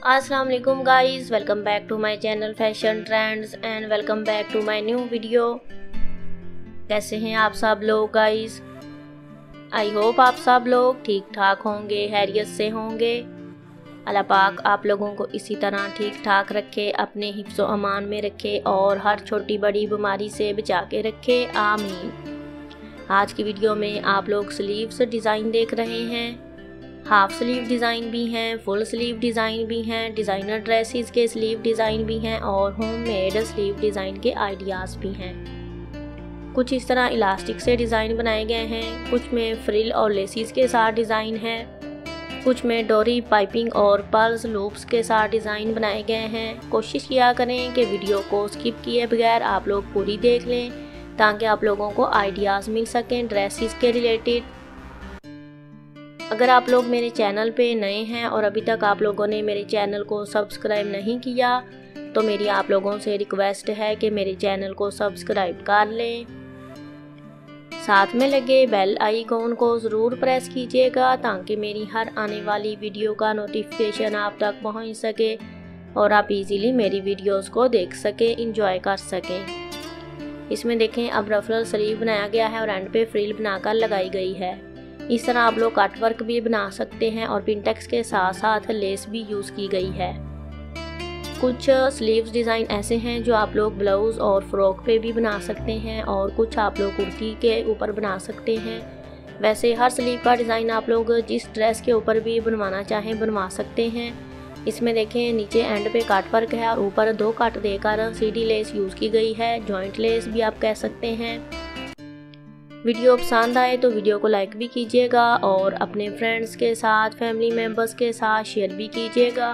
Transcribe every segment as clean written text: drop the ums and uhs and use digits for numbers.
अस्सलाम वालेकुम guys, welcome back to my channel fashion trends and welcome back to my new video. कैसे हैं आप सब लोग गाइस? आई होप आप सब लोग ठीक ठाक होंगे, हैरियत से होंगे। अल्लाह पाक आप लोगों को इसी तरह ठीक ठाक रखे, अपने हिफ्ज़ व अमान में रखे और हर छोटी बड़ी बीमारी से बचा के रखे, आमीन। आज की वीडियो में आप लोग स्लीव्स डिज़ाइन देख रहे हैं। हाफ स्लीव डिज़ाइन भी हैं, फुल स्लीव डिज़ाइन भी हैं, डिज़ाइनर ड्रेसेस के स्लीव डिज़ाइन भी हैं और होममेड स्लीव डिज़ाइन के आइडियाज़ भी हैं। कुछ इस तरह इलास्टिक से डिज़ाइन बनाए गए हैं, कुछ में फ्रिल और लेसिस के साथ डिज़ाइन है, कुछ में डोरी पाइपिंग और पर्ल्स लूप्स के साथ डिज़ाइन बनाए गए हैं। कोशिश किया करें कि वीडियो को स्किप किए बगैर आप लोग पूरी देख लें ताकि आप लोगों को आइडियाज़ मिल सकें ड्रेसेस के रिलेटेड। अगर आप लोग मेरे चैनल पे नए हैं और अभी तक आप लोगों ने मेरे चैनल को सब्सक्राइब नहीं किया तो मेरी आप लोगों से रिक्वेस्ट है कि मेरे चैनल को सब्सक्राइब कर लें। साथ में लगे बेल आइकॉन को ज़रूर प्रेस कीजिएगा ताकि मेरी हर आने वाली वीडियो का नोटिफिकेशन आप तक पहुंच सके और आप इजीली मेरी वीडियोस को देख सकें, इंजॉय कर सकें। इसमें देखें अब रफल स्लीव बनाया गया है और एंड पे फ्रिल बनाकर लगाई गई है। इस तरह आप लोग कट वर्क भी बना सकते हैं और पिनटेक्स के साथ साथ लेस भी यूज़ की गई है। कुछ स्लीव्स डिज़ाइन ऐसे हैं जो आप लोग ब्लाउज़ और फ्रॉक पे भी बना सकते हैं और कुछ आप लोग कुर्ती के ऊपर बना सकते हैं। वैसे हर स्लीव का डिज़ाइन आप लोग जिस ड्रेस के ऊपर भी बनवाना चाहें बनवा सकते हैं। इसमें देखें नीचे एंड पे कट वर्क है और ऊपर 2 कट देकर सीधी लेस यूज़ की गई है, जॉइंट लेस भी आप कह सकते हैं। वीडियो पसंद आए तो वीडियो को लाइक भी कीजिएगा और अपने फ्रेंड्स के साथ, फैमिली मेम्बर्स के साथ शेयर भी कीजिएगा।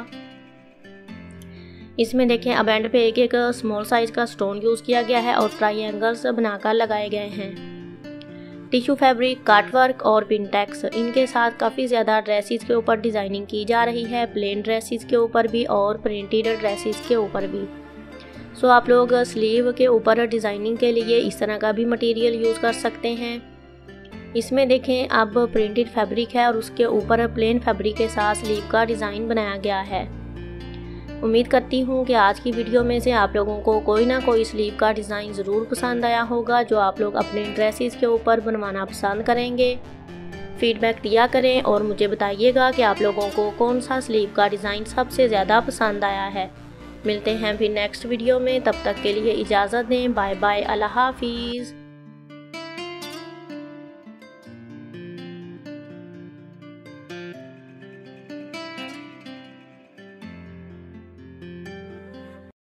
इसमें देखें अब एंड पे एक स्मॉल साइज का स्टोन यूज़ किया गया है और ट्रायंगल्स बनाकर लगाए गए हैं। टिश्यू फैब्रिक, कट वर्क और पिनटेक्स, इनके साथ काफ़ी ज़्यादा ड्रेसेस के ऊपर डिज़ाइनिंग की जा रही है, प्लेन ड्रेसेस के ऊपर भी और प्रिंटेड ड्रेसेस के ऊपर भी। सो आप लोग स्लीव के ऊपर डिज़ाइनिंग के लिए इस तरह का भी मटेरियल यूज़ कर सकते हैं। इसमें देखें अब प्रिंटेड फैब्रिक है और उसके ऊपर प्लेन फैब्रिक के साथ स्लीव का डिज़ाइन बनाया गया है। उम्मीद करती हूँ कि आज की वीडियो में से आप लोगों को कोई ना कोई स्लीव का डिज़ाइन ज़रूर पसंद आया होगा जो आप लोग अपने ड्रेसेस के ऊपर बनवाना पसंद करेंगे। फीडबैक दिया करें और मुझे बताइएगा कि आप लोगों को कौन सा स्लीव का डिज़ाइन सबसे ज़्यादा पसंद आया है। मिलते हैं फिर नेक्स्ट वीडियो में, तब तक के लिए इजाज़त दें। बाय बाय, अल्लाह हाफिज़।